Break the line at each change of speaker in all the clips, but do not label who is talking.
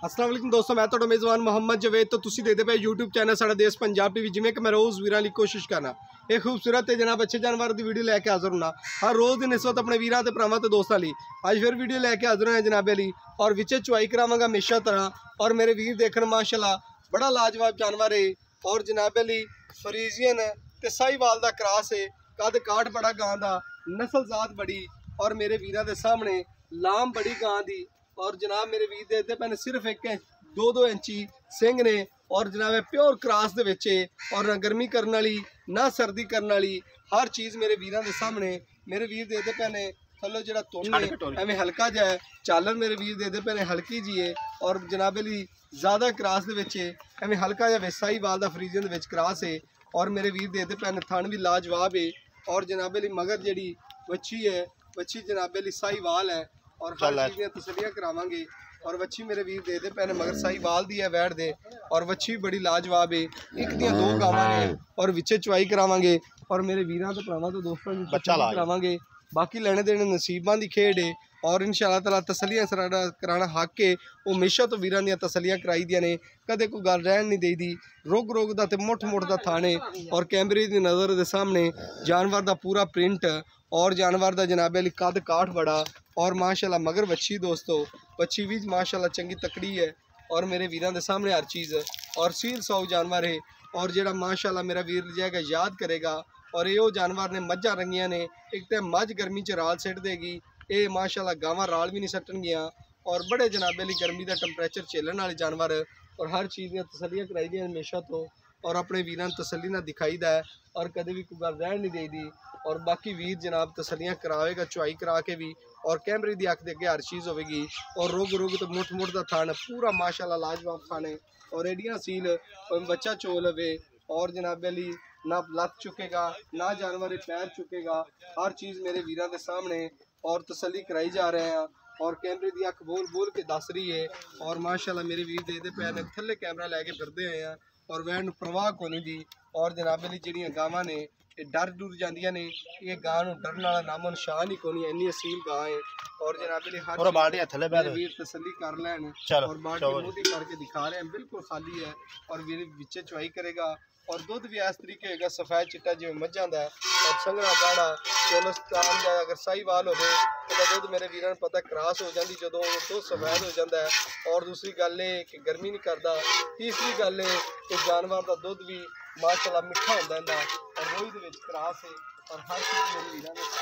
अस्सलाम वालेकुम दोस्तों, मैं तो मेज़बान मोहम्मद जवेद। तो तुसी देखते पे यूट्यूब चैनल साडा देश पंजाब टीवी। जिमें कि मैं रोज़ वीरां दी कोशिश करना एक खूबसूरत ते जनाब अच्छे जानवर की वीडियो लैके हाज़र होना हर रोज़ दिन इस वक्त अपने वीरां ते भरावां ते दोस्तां लई। अज फिर वीडियो लैके हाज़र होए जनाबे लई और विच चुआई करावांगा हमेशा तरह। और मेरे वीर देखन माशाल्लाह बड़ा लाजवाब जानवर है और जनाबे लई फ्रीजियन ते साहिवाल दा क्रॉस है। कद काठ बड़ा गां दा, नस्ल जात बड़ी और मेरे वीरां दे सामने लाम बड़ी गां दी। और जनाब मेरे वीर देते पैने सिर्फ 1-2 इंची सिंह ने और जनाब प्योर क्रॉस दे विच और ना गर्मी करने वाली ना सर्दी करने वाली हर चीज़ मेरे वीरां दे सामने। मेरे वीर देते पैने थल्लो जड़ा तुन है एवं हल्का जाए चालन मेरे वीर देते पैने हल्की जी है और जनाबे ली ज़्यादा क्रॉस दे विच एवं हल्का जा विसाई वाल दा फ्रीजन दे विच क्रॉस है। और मेरे वीर देते पैने थन भी लाजवाब है और जनाबे ली मगर जड़ी बच्ची है बच्ची जनाबे ली साहिवाल है और हर चीज़ तसलियाँ करावांगे। और वच्छी मेरे वीर दे पैने मगर साहिवाल दी है वैड़ दे और वच्छी बड़ी लाजवाब है। एक दियां 2 गावां ने और विचे चुआई करावांगे और मेरे वीरां ते भरावां ते दोस्तां दी बच्चा करावांगे। बाकी लेने देने नसीबां दी खेड है और इंशाअल्लाह ताला तसलियां कराना हक है। वो हमेशा तो वीरां दियां तसलियां कराई दियां ने, कदे कोई गल रहन नहीं देई दी। रोग रोग दा ते मुठ मुठ दा थाने और कैमरे दी नज़र दे सामने जानवर दा पूरा प्रिंट और जानवर दा जनाबे अली कद काठ बड़ा और माशाल्लाह मगर वच्छी दोस्तों वच्छी भी माशाल्लाह चंगी तकड़ी है और मेरे वीरां दे सामने हर चीज़ और सील सौ जानवर है। और जेड़ा माशाल्लाह मेरा वीर जाएगा याद करेगा और ये जानवर ने मझां रंगियां ने। एक तो मझ गर्मी च राल सिट देगी, ये माशाल्लाह गावां राल भी नहीं सट्टन गया और बड़े जनाबे ली गर्मी का टंपरेचर झेलन वाले जानवर और हर चीज़ दी तसलियां कराई दी हमेशा तो और अपने वीरां तसली ना दिखाई दा है और कदे भी कोई गल रहन नहीं देई दी। और बाकी वीर जनाब तसलियां करावेगा चुआई करा के भी और कैमरे की अख दे अगे हर चीज़ होगी और रोग रोग तो मुठ मुठ का थान पूरा माशाल्लाह लाजवाब थान है और एडियां सील बच्चा चोल लवे और जनाबे अली ना लत चुकेगा ना जानवर पैर चुकेगा। हर चीज़ मेरे वीरां के सामने और तसली कराई जा रहे हैं और कैमरे की अख बोल बोल के दस रही है। और माशाल्लाह मेरे वीर दे पैर थले कैमरा लैके फिरते हुए हैं और वैन प्रवाह को नहीं दी। और जनाबे ली जड़ियाँ गावां ने डर डुर जांदियां ने, ये गां नूं डरन वाला नामो निशान ही कोई, इन्नी असील गां है। और जनाबे ली हर मेरे वीर तसली कर लैन और बाल्टी मोदी करके दिखा रहे हैं बिल्कुल खाली है और वीर विचे चुआई करेगा और दुध भी इस तरीके होगा सफेद चिट्टा जिवें मझां दा और संघना गाढ़ा चोलस्तान दा अगर साहिवाल हो तो दुध मेरे वीरां पता क्रॉस हो जाती जो दुध सफेद हो जाता है। और दूसरी गल है कि गर्मी नहीं करता। तीसरी गल है कि जानवर का दुध भी माशाल्लाह मिठा होंदा है और रोई दे विच क्रॉस है और हर चीज़ मेरे वीरां दे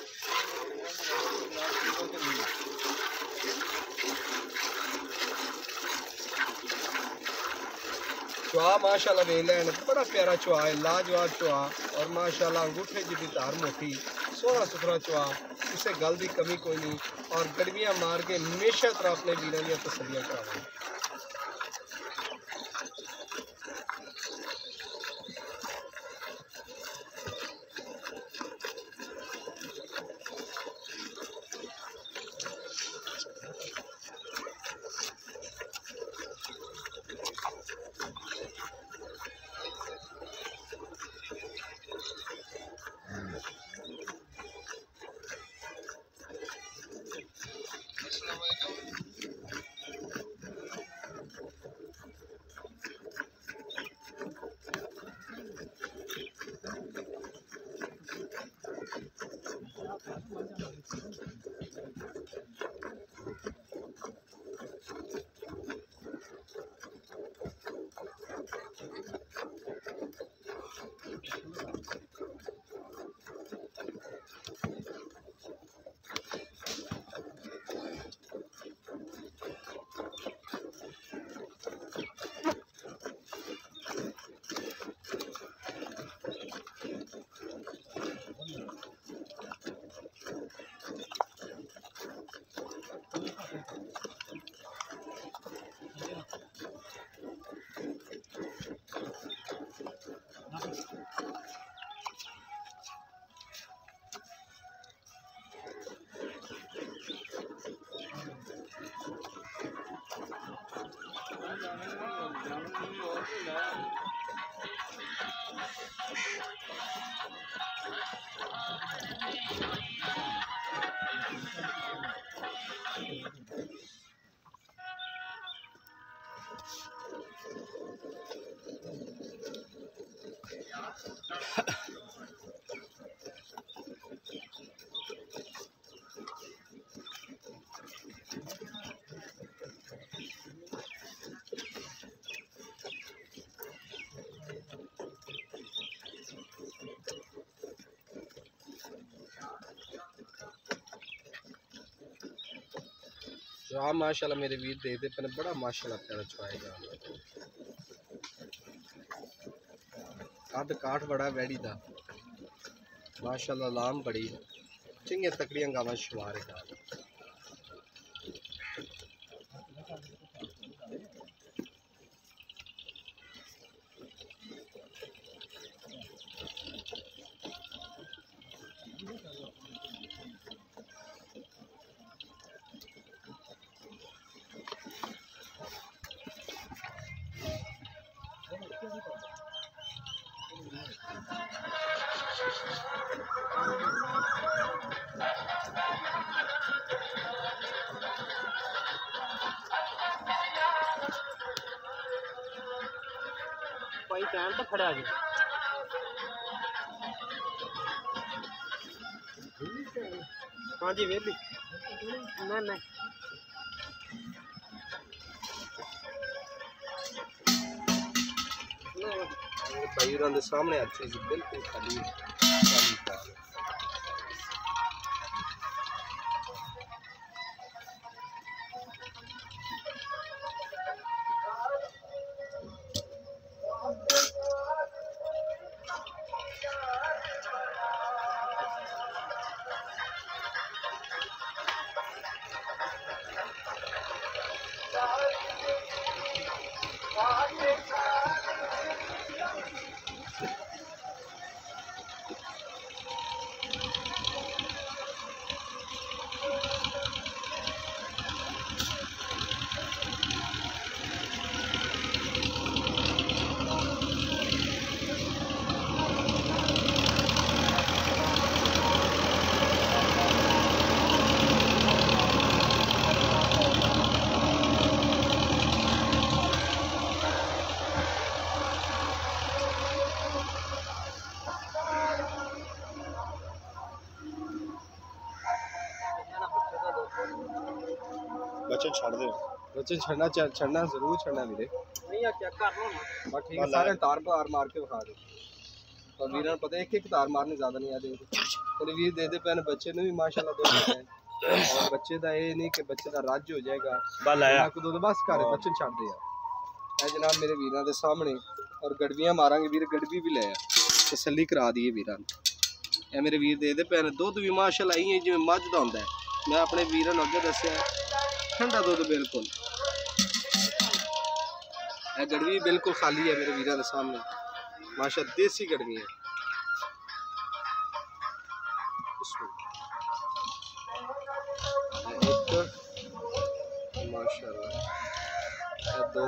चुआ माशाल्लाह वे लैन बड़ा प्यारा चुआ है, लाजवाब चुआ और माशाल्लाह अंगूठे जी धार मोटी सोहना सुथरा चुआ, किसी गल की कमी कोई नहीं और गड़वियाँ मार के हमेशा तरह अपने वीरों दी तसलियां करावांगे। हाँ माशाल्लाह मेरे वीर दे दे पर बड़ा माशाल्लाह प्यारा छुआएगा कद काठ बड़ा वैड़ी दा माशाल्लाह लाम बड़ी चंगे तकड़ियां गावां शुमारेगा
कोई टाइम तो खड़ा जी हाँ जी वेली नहीं
भाई उन्होंने सामने हर चीज बिल्कुल खाली
बच्चे छड़ दे
बच्चे छड़ना जरूर छड़ना वीरे
नहीं आ चेक कर लो ना
बस ठीक है सारे तार पार मार के दिखा दे और वीरन पता है एक तार मारने ज्यादा नहीं आते तेरे वीर दे दे पैन बच्चे ने भी माशाल्लाह दो हैं और बच्चे दा ये नहीं कि बच्चे दा राज्य हो जाएगा
बल आया
को दो बस कर बच्चे छड़ दे यार ए जनाब मेरे वीरां दे सामने और गड़वियां मारांगे वीर गड़वी भी ले तसल्ली करा दिए वीरां ए मेरे वीर दे दे पैन दुध भी माशाल्लाह इयां जिवें मझ दा हुंदा है मैं अपने वीरां नूं अगे दस्सिया ठंडा दुध बिल्कुल ए गड़वी बिल्कुल खाली है मेरे वीरां दे सामने माशा देसी गड़वी है एक माशाल्लाह दो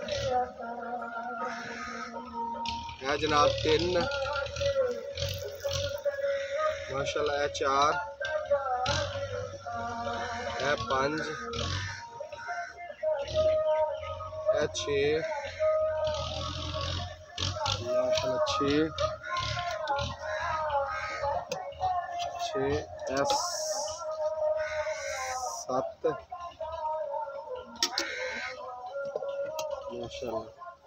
है जनाब तीन माशाल्लाह है चार है पांच है छः माशाल्लाह छः छः एस सात माशाल्लाह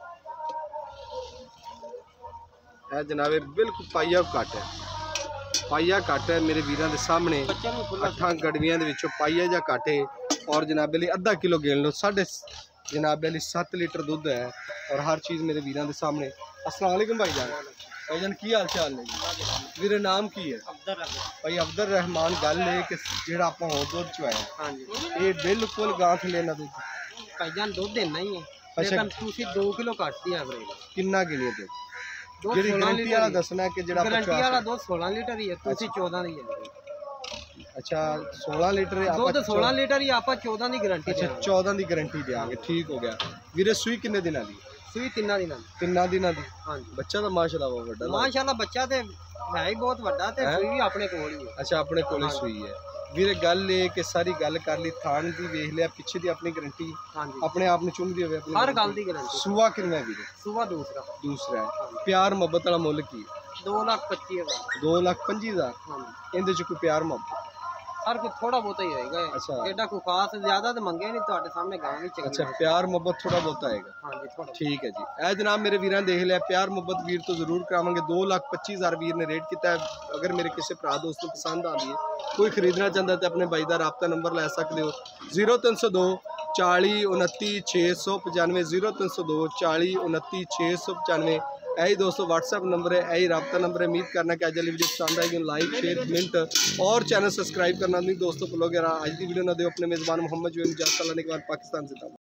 है जनाबे बिल्कुल पाइया घट है पाइया घट है मेरे वीरां दे सामने अठां गड़वियां दे विचों पाइया जा घट है और जनाबे लिए आधा किलो गिन लो साढ़े जनाबे लिए 7 लीटर दूध है और हर चीज़ मेरे वीरां दे सामने। अस्सलाम वालेकुम भाईजान की हाल चाल है वीरे नाम की है भाई अब्दुल रहमान गल है कि जेड़ा आपां होर दुध चवाया
हाँ जी
ये बिल्कुल गां थले ना दुध
भाईजान दुध देना ही है
अच्छा।
लेकिन तुसी 2 किलो घट दी एवरेज
किन्ना गिनिए दुध
दुध
जेडी
16
गारंटी
लीटर
वाला
ही है।
दसना है कि जेड़ा
गारंटी
50
वाला दुध 16 लीटर ही है तुसी 14 दी है
अच्छा 16 लीटर
दुध 16 लीटर ही आपा 14 दी गारंटी
अच्छा 14 ਦੀ ਗਾਰੰਟੀ ਦੇਾਂਗੇ ਠੀਕ ਹੋ ਗਿਆ ਵੀਰੇ ਸੂਈ ਕਿੰਨੇ ਦਿਨਾਂ ਦੀ
ਸੂਈ ਤਿੰਨਾਂ ਦੀ
ਦੀ
ਹਾਂਜੀ
ਬੱਚਾ ਤਾਂ ਮਾਸ਼ਾਅੱਲਾ ਬਹੁਤ ਵੱਡਾ
ਮਾਸ਼ਾਅੱਲਾ ਬੱਚਾ ਤੇ ਹੈ ਹੀ ਬਹੁਤ ਵੱਡਾ ਤੇ ਸੂਈ ਵੀ ਆਪਣੇ ਕੋਲ ਹੀ ਹੈ
ਅੱਛਾ ਆਪਣੇ ਕੋਲੇ ਸੂਈ ਹੈ ਵੀਰੇ ਗੱਲ ਇਹ ਕਿ ਸਾਰੀ ਗੱਲ ਕਰ ਲਈ ਥਾਣ ਦੀ ਵੇਖ ਲਿਆ ਪਿੱਛੇ ਦੀ ਆਪਣੀ ਗਾਰੰਟੀ
ਹਾਂਜੀ
ਆਪਣੇ ਆਪ ਨੂੰ ਚੁੰਮਦੀ ਹੋਵੇ ਆਪਣੀ
ਹਰ ਗੱਲ ਦੀ ਗਾਰੰਟੀ
ਸੂਆ ਕਿੰਨਾ ਹੈ ਵੀਰੇ
ਸੂਆ ਦੂਸਰਾ
ਦੂਸਰਾ ਹੈ ਪਿਆਰ ਮੁਹੱਬਤ ਵਾਲਾ ਮੁੱਲ ਕੀ ਹੈ
2,25,000
2,25,000
हाँ
ਇਹਦੇ ਚ ਕੋਈ ਪਿਆਰ ਮੁਹੱਬਤ?
सर को थोड़ा बहुत ही होएगा
अच्छा।
एडा कोई खास ज्यादा तो मंगे नहीं ਤੁਹਾਡੇ ਸਾਹਮਣੇ ਗਾਂ ਵੀ ਚੰਗੀ
ਅੱਛਾ ਪਿਆਰ ਮੁਹੱਬਤ ਥੋੜਾ ਬਹੁਤ ਆਏਗਾ।
हाँ जी थोड़ा
ਠੀਕ ਹੈ ਜੀ। ਇਹ ਜਨਾਬ ਮੇਰੇ ਵੀਰਾਂ ਨੇ ਦੇਖ ਲਿਆ, ਪਿਆਰ ਮੁਹੱਬਤ ਵੀਰ ਤੋਂ ਜ਼ਰੂਰ ਕਰਾਵਾਂਗੇ। 2,25,000 ਵੀਰ ਨੇ ਰੇਟ ਕੀਤਾ ਹੈ। ਅਗਰ ਮੇਰੇ ਕਿਸੇ ਭਰਾ ਦੋਸਤ ਨੂੰ ਪਸੰਦ ਆਉਂਦੀ ਹੈ, ਕੋਈ ਖਰੀਦਣਾ ਚਾਹੁੰਦਾ ਤੇ ਆਪਣੇ ਬਾਈ ਦਾ ਰਾਬਤਾ ਨੰਬਰ ਲੈ ਸਕਦੇ ਹੋ 0302 40 29 695 0302 40 29 695। यही दोस्तों व्हाट्सएप नंबर है, यही राब्ता नंबर है। उम्मीद करना कि आज वाली वीडियो पसंद आएगी, लाइक शेयर कमेंट और चैनल सब्सक्राइब करना नहीं दोस्तों भूलोगे। आज की वीडियो ना दो अपने मेज़बान मोहम्मद जो इजाज़त लेने के बाद पाकिस्तान से था।